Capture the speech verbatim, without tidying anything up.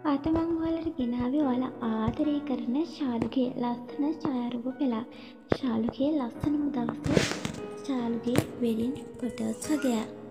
අද මං ඔයාලට ගෙනාවේ ඔයාලා ආදරය කරන ශාලුගේ ලස්සන ඡායාරූප පෙළක්. ශාලුගේ ලස්සනම දවසේ ශාලුගේ වෙඩින් ෆොටෝස් වගේක්.